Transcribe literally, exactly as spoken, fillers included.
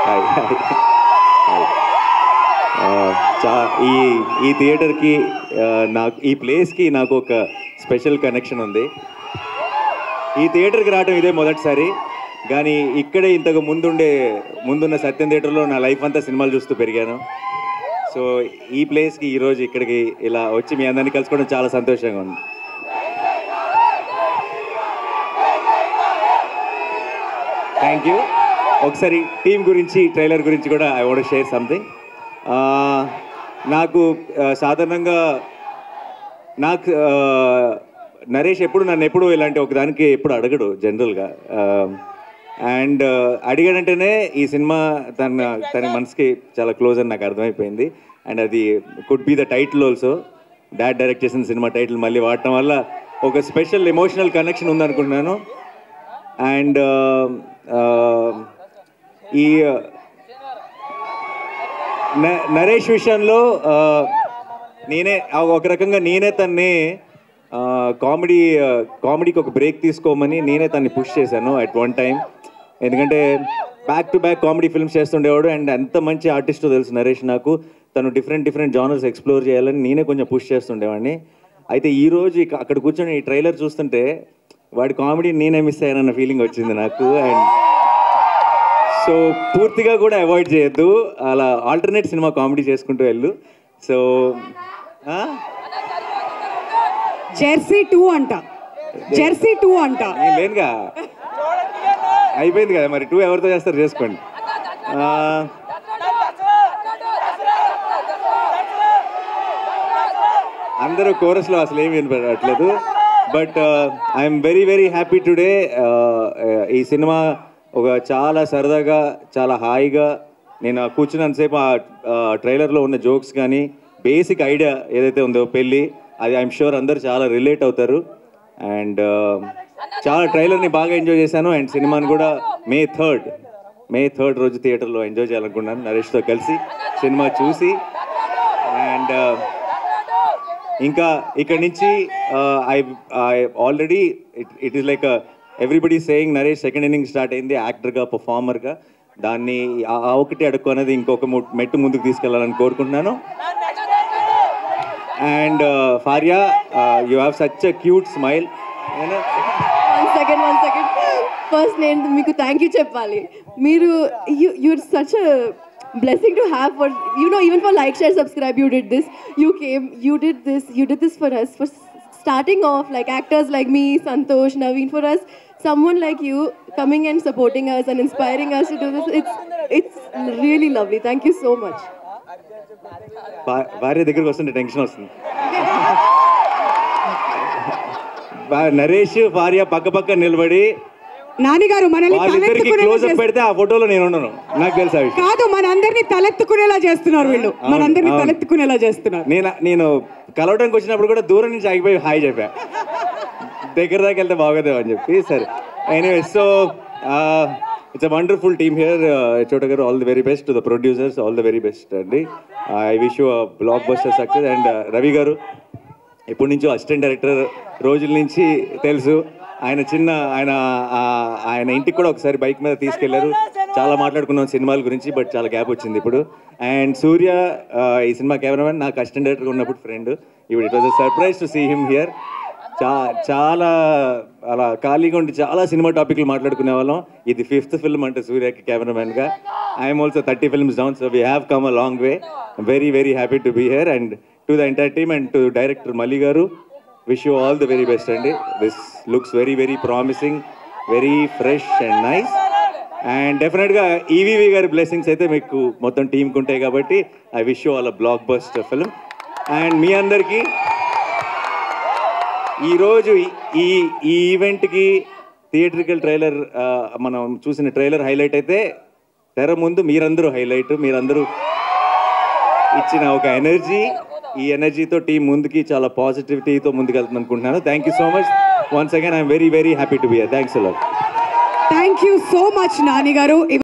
Hi hi చా ఈ ఈ థియేటర్కి నాకు ఈ ప్లేస్కి నాకు ఒక స్పెషల్ కనెక్షన్ ఉంది. ఈ థియేటర్కి రావడం ఇదే మొదటిసారి, కానీ ఇక్కడే ఇంతకు ముందుండే ముందున్న సత్యం థియేటర్లో నా లైఫ్ అంతా సినిమాలు చూస్తూ పెరిగాను. సో ఈ ప్లేస్కి ఈరోజు ఇక్కడికి ఇలా వచ్చి మీ అందరినీ కలుసుకోవడం చాలా సంతోషంగా ఉంది. Thank you. ఒకసారి టీం గురించి, ట్రైలర్ గురించి కూడా ఐ వాంట్ షేర్ సంథింగ్. నాకు సాధారణంగా నాకు నరేష్ ఎప్పుడు నన్ను ఎప్పుడు ఇలాంటి ఒకదానికి ఎప్పుడు అడగడు జనరల్గా. అండ్ అడిగాడంటేనే ఈ సినిమా తన తన మనసుకి చాలా క్లోజ్ అని నాకు అర్థమైపోయింది. అండ్ అది could be the title also. Dad direct చేసిన సినిమా టైటిల్ మళ్ళీ వాడటం వల్ల ఒక స్పెషల్ ఎమోషనల్ కనెక్షన్ ఉందనుకుంటున్నాను. అండ్ ఈ నరేష్ విషయంలో నేనే ఒక రకంగా నేనే తన్ని కామెడీ కామెడీకి ఒక బ్రేక్ తీసుకోమని నేనే తన్ని పుష్ చేశాను అట్ వన్ టైం. ఎందుకంటే back to back comedy films చేస్తుండేవాడు. అండ్ ఎంత మంచి ఆర్టిస్టో తెలుసు నరేష్ నాకు. తను డిఫరెంట్ డిఫరెంట్ జానర్స్ ఎక్స్ప్లోర్ చేయాలని నేనే కొంచెం పుష్ చేస్తుండేవాడిని. అయితే ఈరోజు ఇక అక్కడ కూర్చొని ఈ ట్రైలర్ చూస్తుంటే వాడి కామెడీ నేనే మిస్ అయ్యానన్న ఫీలింగ్ వచ్చింది నాకు. అండ్ సో పూర్తిగా కూడా అవాయిడ్ చేయొద్దు, అలా ఆల్టర్నేట్ సినిమా కామెడీ చేసుకుంటూ వెళ్ళు. సో జెర్సీ టూ అంట, జెర్సీ టూ అంట. లేనుగా, అయిపోయింది కదా మరి. టూ ఎవరితో చేస్తారు చేసుకోండి. అందరూ కోరస్లో అసలు ఏమి వినపడట్లేదు. But I'm very very happy today. ఈ సినిమా ఒక చాలా సరదాగా, చాలా హాయిగా నేను కూర్చున్నంతసేపు ఆ ట్రైలర్లో ఉన్న జోక్స్ కానీ బేసిక్ ఐడియా ఏదైతే ఉందో పెళ్ళి, అది ఐఎమ్ షూర్ అందరూ చాలా రిలేట్ అవుతారు. అండ్ చాలా ట్రైలర్ని బాగా ఎంజాయ్ చేశాను. అండ్ సినిమాని కూడా మే థర్డ్ మే థర్డ్ రోజు థియేటర్లో ఎంజాయ్ చేయాలనుకున్నాను నరేష్తో కలిసి సినిమా చూసి. అండ్ ఇంకా ఇక్కడి నుంచి I I already it it is like everybody saying Naresh second inning start అయింది యాక్టర్గా, పర్ఫార్మర్గా. దాన్ని ఆ ఒకటి అడుక్కు అనేది ఇంకొక మెట్టు ముందుకు తీసుకెళ్లాలని కోరుకుంటున్నాను. And Faria, you have such a cute smile. One second one second first నేను మీకు థ్యాంక్ యూ చెప్పాలి. మీరు you your such a blessing to have for, you know, even for like, share, subscribe, you did this, you came, you did this, you did this for us, for starting off, like actors like me, Santosh, Naveen, for us, someone like you coming and supporting us and inspiring us to do this, it's it's really lovely. Thank you so much. భార్య దగ్గరికి వస్తుంటే tension వస్తుంది. నరేష్ భార్య పక్క పక్క నిలబడి నానిగారు మనల్ని పెడితే ఆ ఫోటోలో నేను ఉన్నాను, నాకు తెలుసా కాదు. మన అందరినీ తలెత్తుకునేలా చేస్తున్నారు వీళ్ళు, మన అందరినీ తలెత్తుకునేలా చేస్తున్నారు. నేను నేను కలవడానికి వచ్చినప్పుడు కూడా దూరం నుంచి ఆగిపోయి హాయ్ చెప్పా, దగ్గర దాకా వెళ్తే బాగోదేమో అని చెప్పి. సరే, anyway, so it's a wonderful team here. Chota గారు, all the very best. To the producers, all the very best అండి. I wish you blockbuster success. And Ravi గారు ఎప్పటి నుంచో అసిస్టెంట్ డైరెక్టర్ రోజుల నుంచి తెలుసు. ఆయన చిన్న ఆయన ఆయన ఇంటికి కూడా ఒకసారి బైక్ మీద తీసుకెళ్లారు. చాలా మాట్లాడుకున్నాం సినిమాల గురించి, బట్ చాలా గ్యాప్ వచ్చింది ఇప్పుడు. అండ్ సూర్య ఈ సినిమా కెమెరామెన్, నాకు అసిస్టెంట్ డైరెక్టర్గా ఉన్నప్పుడు ఫ్రెండ్. ఇప్పుడు it was a surprise to see him here. చా చాలా అలా ఖాళీగా ఉండి చాలా సినిమా టాపిక్లు మాట్లాడుకునే వాళ్ళం. ఇది ఫిఫ్త్ ఫిల్మ్ అంటే సూర్యకి కెమెరామెన్గా. I'm also thirty films down, so we have come a long way. Very very happy to be here. And to the entire team and to director Malli గారు, wish you all the very best అండి. This looks very very promising, very fresh and nice. And డెఫినెట్గా ఈవీవి గారి blessings అయితే మీకు మొత్తం టీంకి ఉంటాయి కాబట్టి I wish you all a blockbuster film. And మీ అందరికీ ఈరోజు ఈ ఈ ఈవెంట్కి థియేట్రికల్ ట్రైలర్ మనం చూసిన ట్రైలర్ హైలైట్ అయితే, తెర ముందు మీరందరూ హైలైట్. మీరందరూ ఇచ్చిన ఒక ఎనర్జీ, ఈ ఎనర్జీతో టీం ముందుకి చాలా పాజిటివిటీతో ముందుకెళ్తుంది అనుకుంటున్నాను. Thank you so much once again. I'm very very happy to be here. Thanks a lot. Thank you so much Nani గారు.